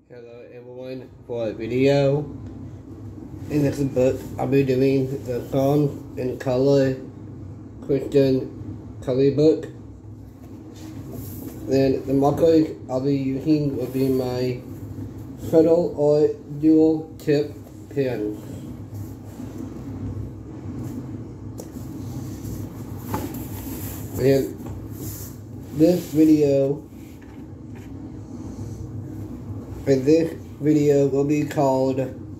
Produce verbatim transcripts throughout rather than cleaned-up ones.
Hello everyone for a video. In this book I'll be doing the song and color Christian color book. Then the markers I'll be using will be my shuttle or dual tip pen. And this video And this video will be called,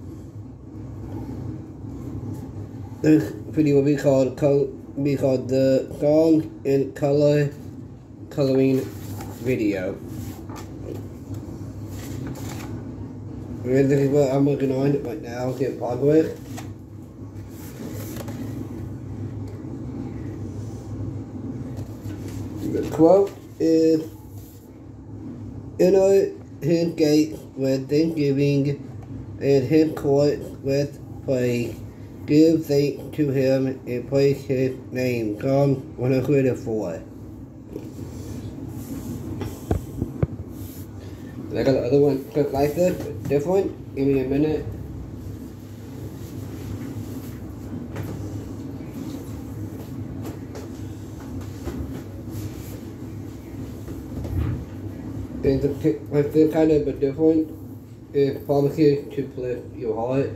this video will be called, be called the Song and Color Coloring Video. And this is what I'm working on right now in progress. The quote is, "Enter his gates with thanksgiving, and his courts with praise. Give thanks to him and praise his name." Psalm one hundred four. I got another one just like this, but different. Give me a minute. And the, like this kind of a different is promises to bless your heart.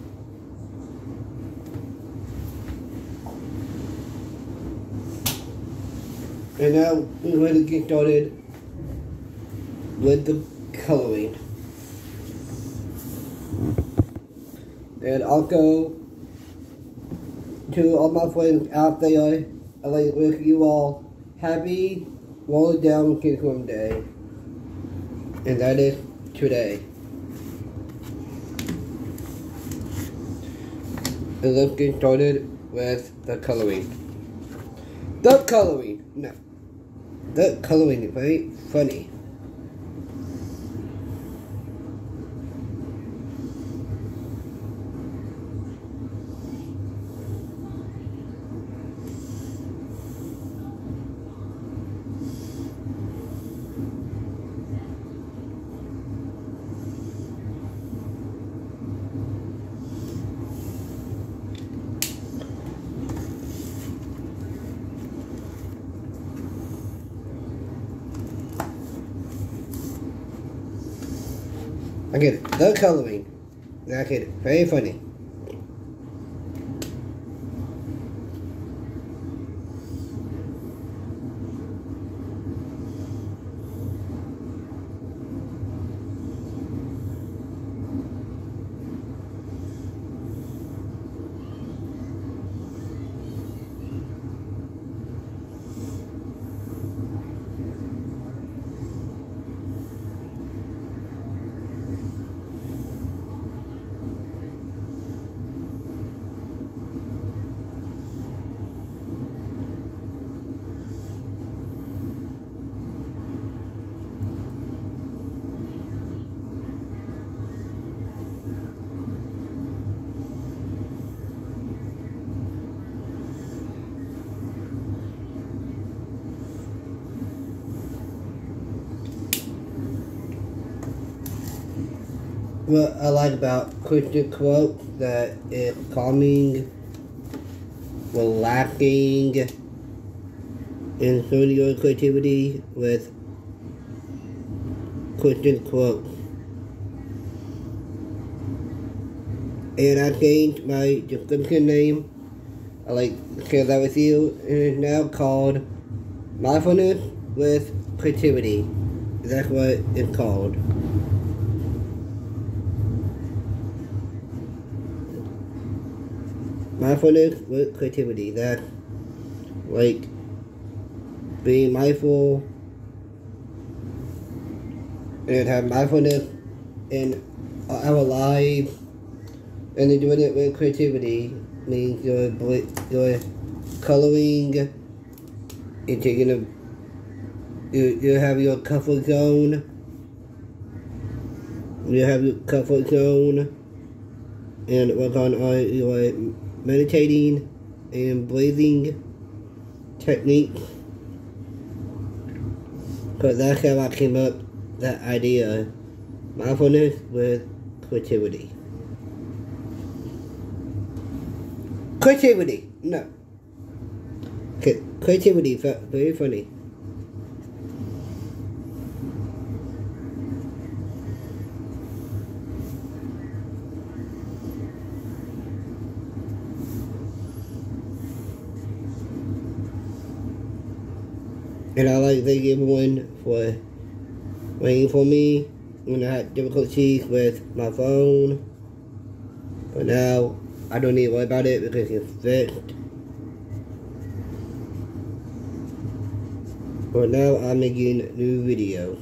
And now we're going to get started with the coloring. And I'll go to all my friends out there. I'd like to wish you all happy Roll Down Kingdom Day. And that is today. And let's get started with the coloring. The coloring! No. The coloring is very funny. Again, the coloring. That is very funny. What I like about Christian quote that is calming, relaxing, and showing your creativity with Christian quote. And I changed my description name. I like to share that with you. It is now called Mindfulness with Creativity. That's what it's called. Mindfulness with creativity. That's like being mindful and have mindfulness in our lives, and then doing it with creativity means you're, you're coloring and taking a you, you have your comfort zone. You have your comfort zone and work on all your meditating and breathing techniques, because that's how I came up with that idea mindfulness with creativity. Creativity, no. Creativity, very funny. And I like to thank everyone for waiting for me when I had difficulties with my phone. But now I don't need to worry about it because it's fixed. But now I'm making a new video.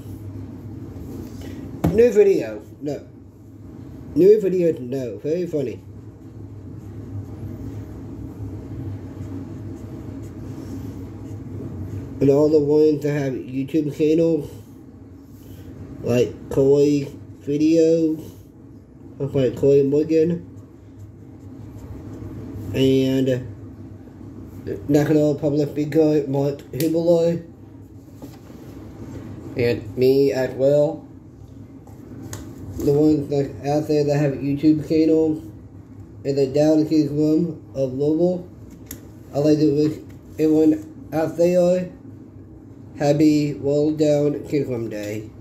New video, no. New video, no. Very funny. And all the ones that have YouTube channels, like Koi Video, like Koi Morgan, and National Public Figure Mark Hubeler, and me as well. The ones like out there that have YouTube channels in the down room of Louisville, I like to wish everyone out there happy Roll Down Kingdom Day.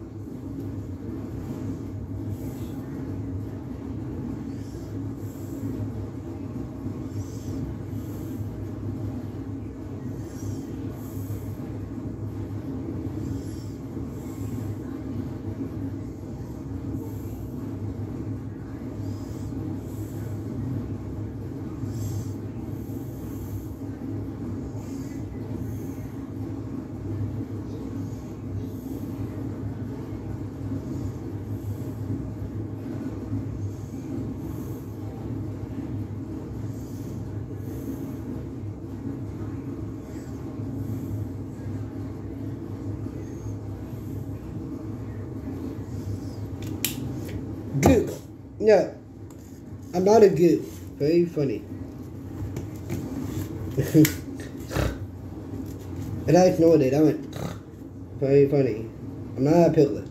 Goof. No, I'm not a goof. Very funny. And I ignored it. I went, very funny. I'm not a piglet.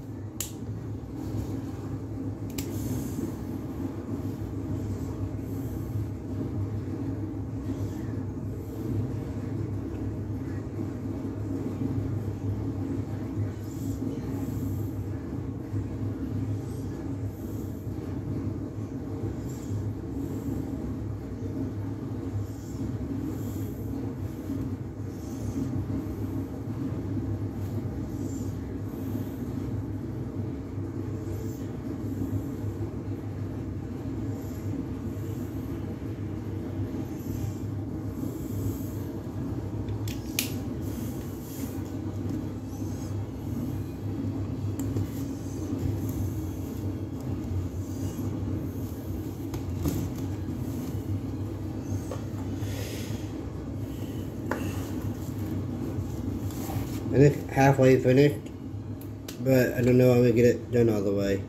I think halfway finished, but I don't know how I'm gonna get it done all the way.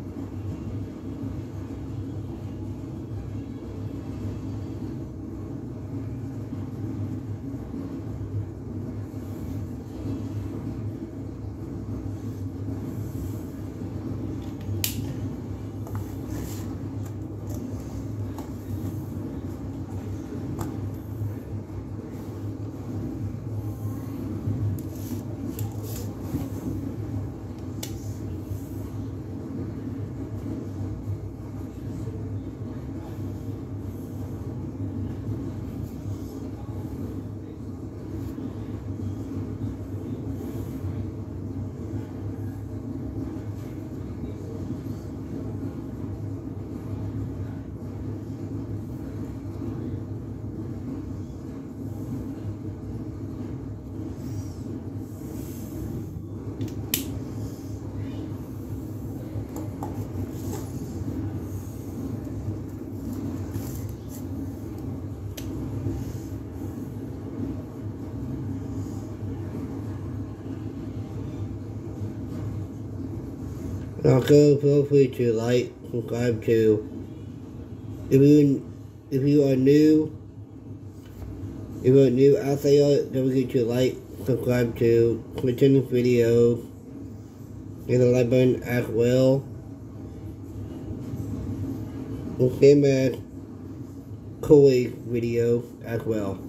Also, feel free to like, subscribe to, if you, if you are new, if you are new out there, don't forget to like, subscribe to Clinton's video, and the like button as well. game a cooling video as well.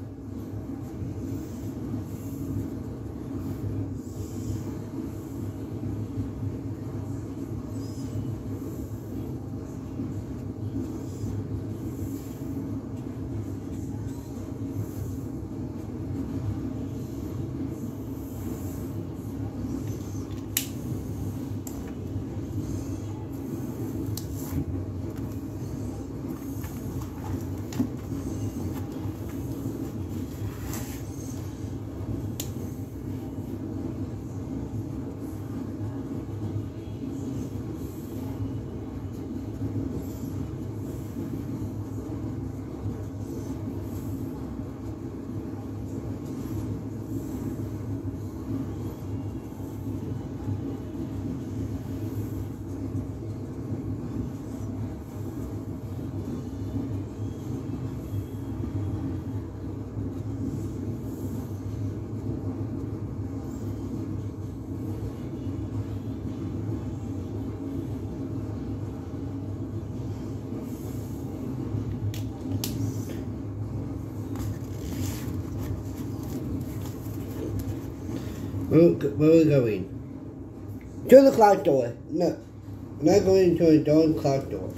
Where, where are we going? To the clock door. No, we're not going to a darn clock door.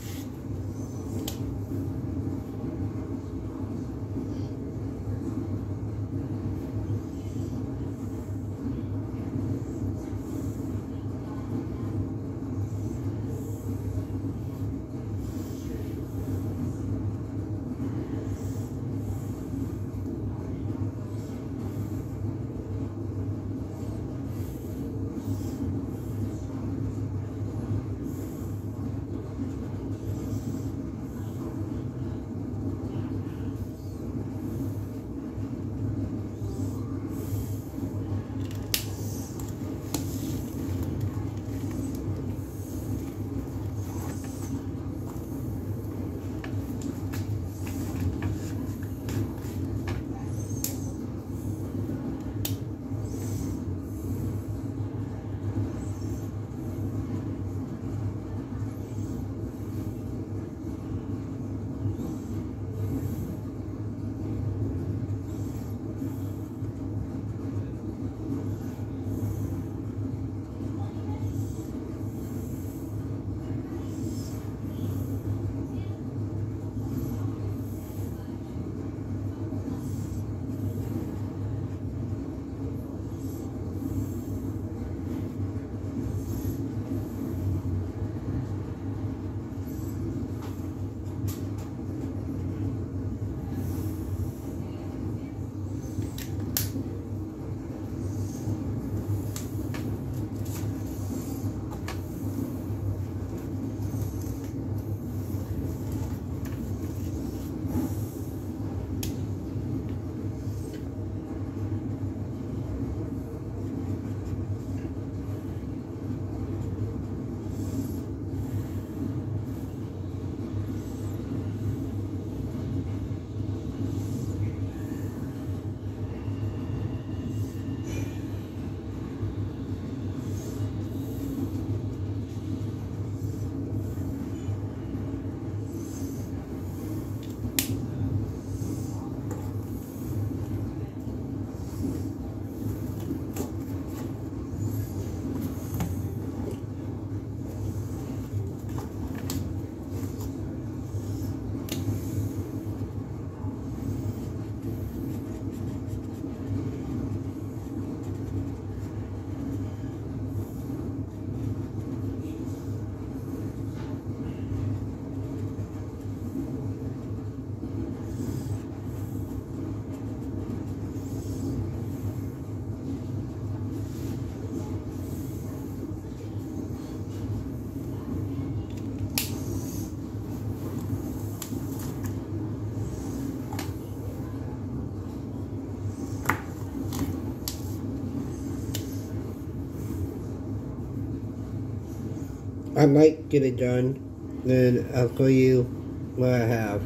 I might get it done, then I'll show you what I have.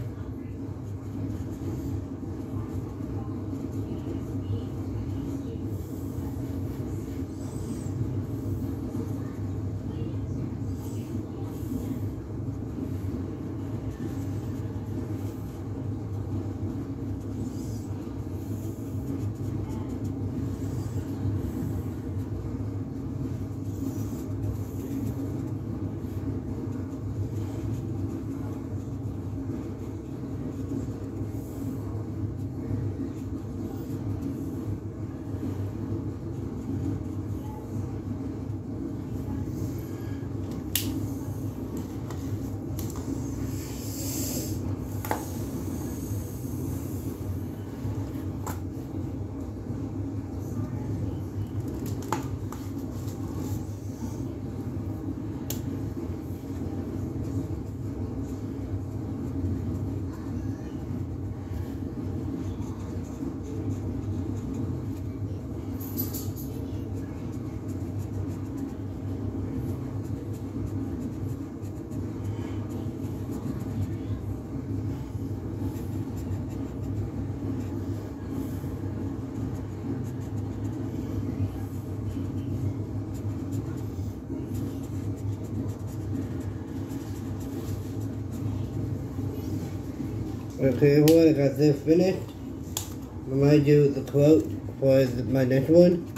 Okay, everyone, I got this finished. I might do the quote for the, my next one.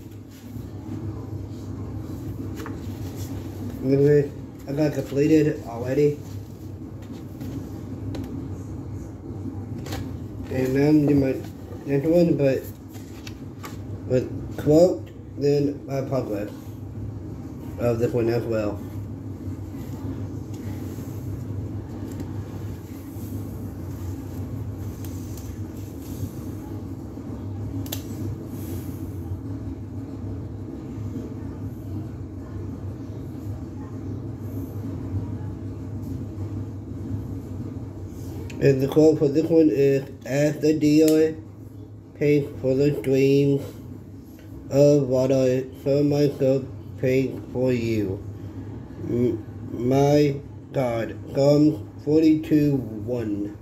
Anyway, I got completed already. And now I'm doing my next one, but with quote, then my progress of this one as well. And the quote for this one is, as the dealer pays for the dreams of what I so myself paid for you. M my God. Psalms forty-two one.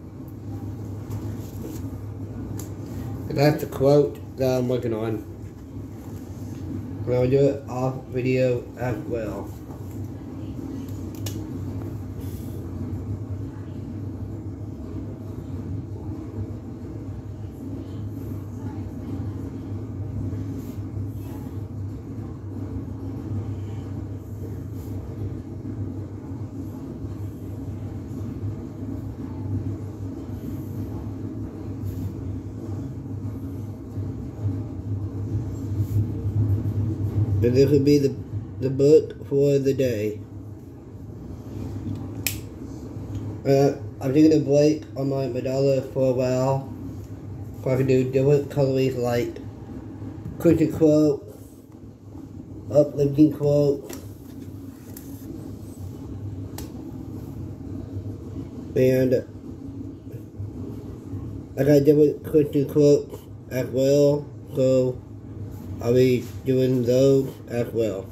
That's the quote that I'm working on. And I'll do it off video as well. And this will be the, the book for the day. Uh, I'm taking a break on my mandala for a while, so I can do different colorways like Christian quote, uplifting quote, and I got different Christian quotes as well, so I'll be doing those as well.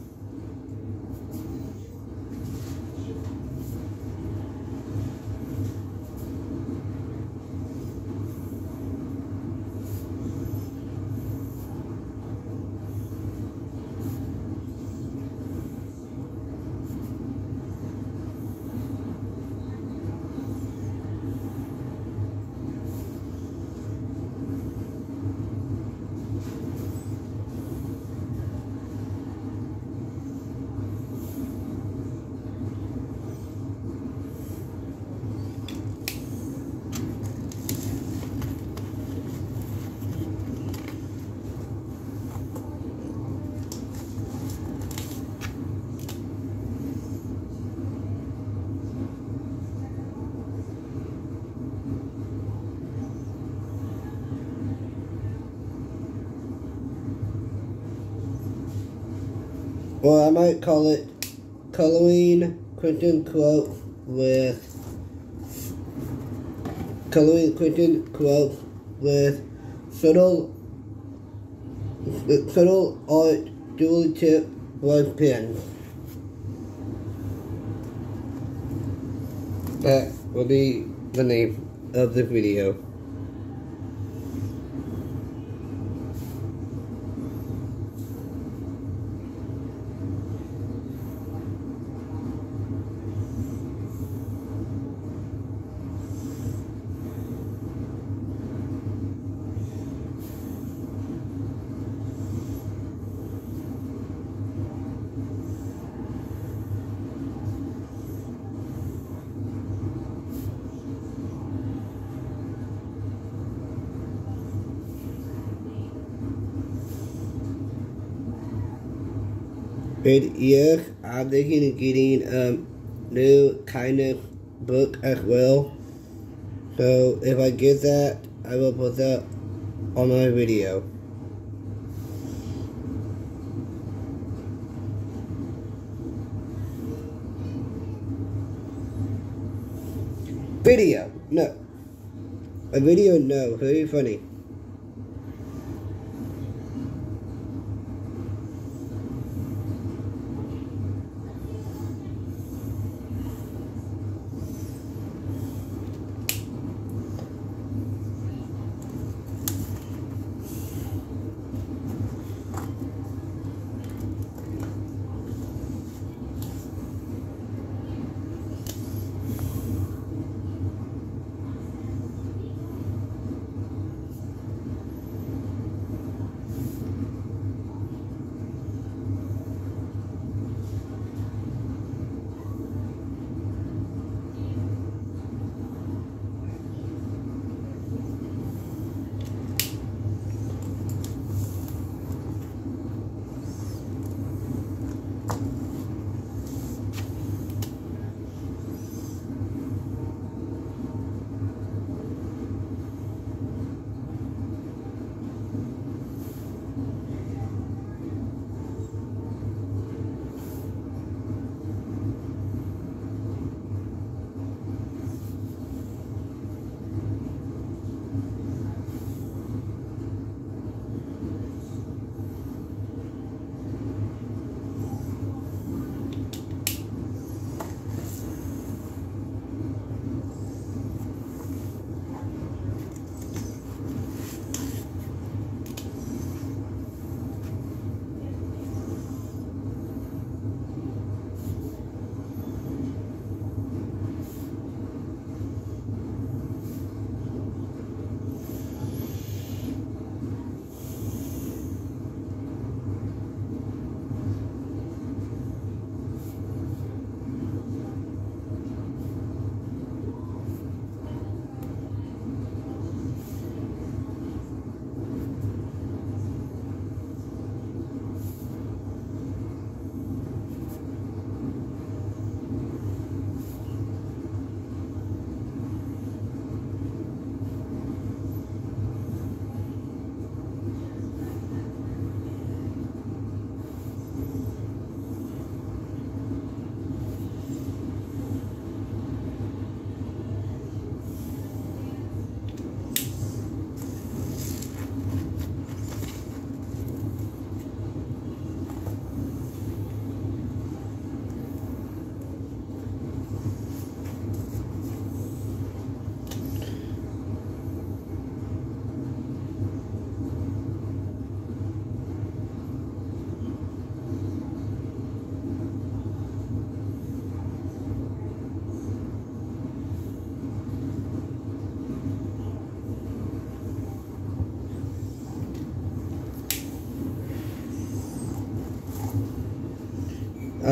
Or I might call it coloring Christian quote with coloring Christian quote with shuttle shuttle art dual tip brush pens. That will be the name of the video. And yes, I'm thinking of getting a new kind of book as well. So if I get that, I will put that on my video. Video, no. A video, no. Very funny.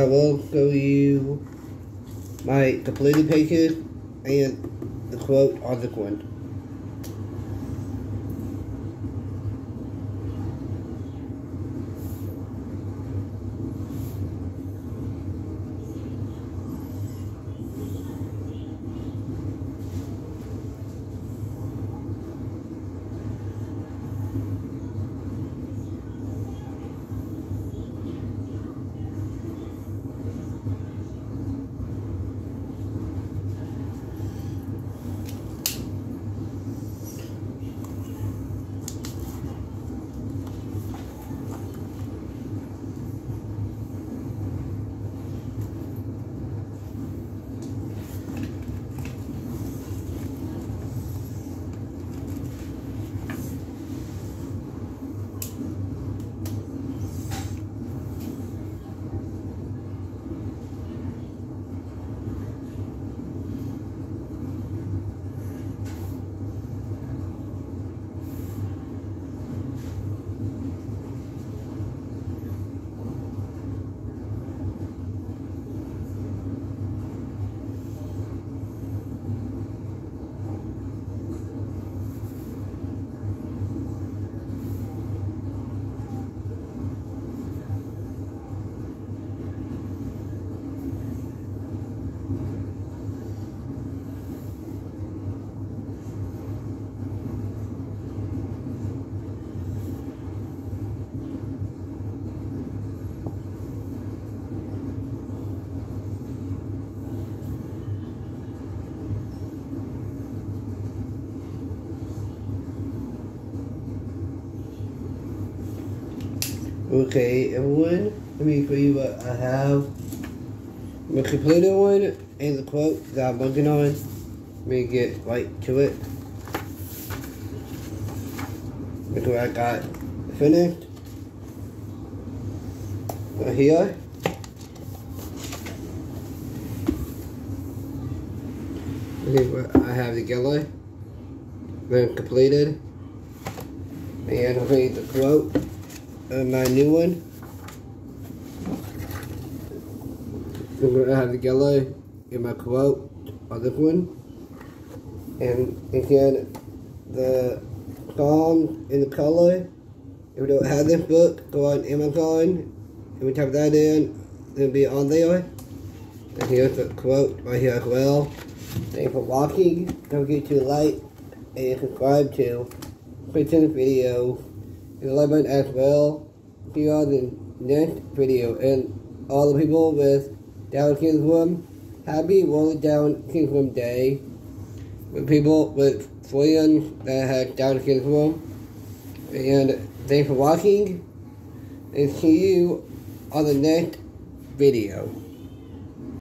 will show you my completed pages and the quote on this one. Okay, everyone, let me show you what I have. My completed one and the quote that I'm working on. Let me get right to it. Look what I got finished. Right here. This is what I have together. Then completed. And I'll read the quote. And my new one. I'm going to have the yellow in my quote on this one. And again, the song and the color. If you don't have this book, go on Amazon. If you type that in, it'll be on there. And here's the quote right here as well. Thanks for watching. Don't forget to like and subscribe to Kristen's video. And like button as well. See you on the next video. And all the people with Down syndrome, happy World Down syndrome day. With people with friends that have Down syndrome. And thanks for watching. And see you on the next video.